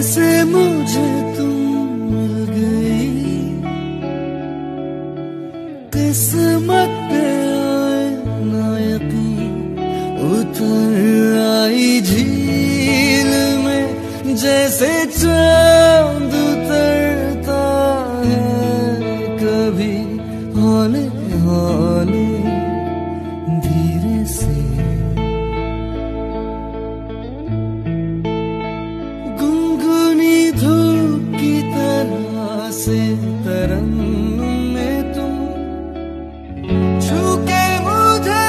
कैसे मुझे तुम मिल गई, किस्मत पे आए ना यकीन, उतर आई झील में जैसे चांद उतरता है कभी हौले हौले धीरे से। गुनगुनी धूप की तरह से तरंग में तुम छू के मुझे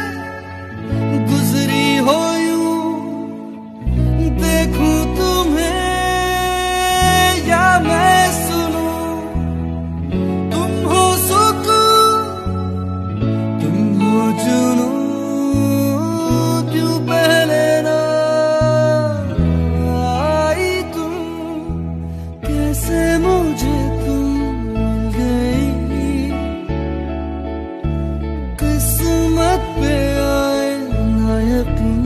गुजरी हो यूं, देखूं तुम्हें या मैं सुनूं, तुम हो सुकून तुम हो जुनूं, क्यों पहले ना आई तुम, कैसे मुझे तुम मिल गई, किस्मत पे आए ना यकीन।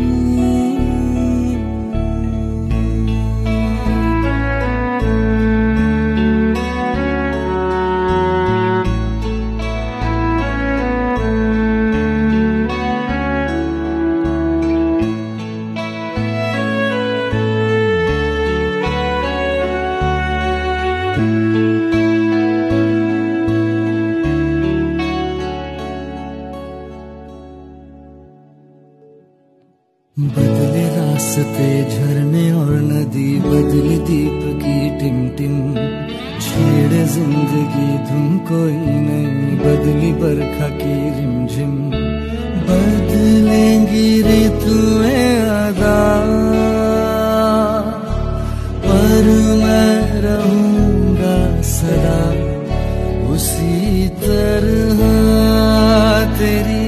बदले रास्ते झरने और नदी, बदली दीप की टिम टिम, छेड़े जिंदगी धुन कोई नहीं, बदली बरखा की रिमझिम, बदलेंगी ऋतुएं अदा, पर मैं रहूंगा सदा उसी तरह तेरी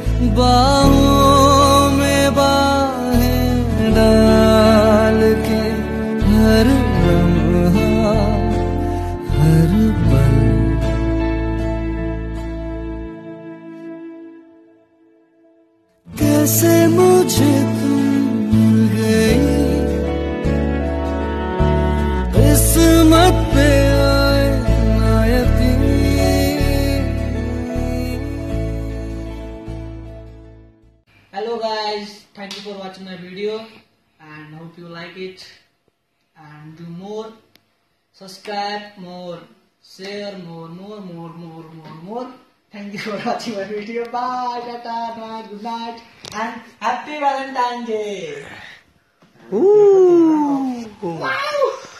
बाहों में बाहें डाल के, हर लम्हा हर पल। कैसे मुझे तुम मिल गई, किस्मत पे आए ना यकीन। Hello guys, thank you for watching my video and hope you like it, and do more, subscribe more, share more. Thank you for watching my video. Bye, tata, night, good night, and happy Valentine Day. Ooh. Wow.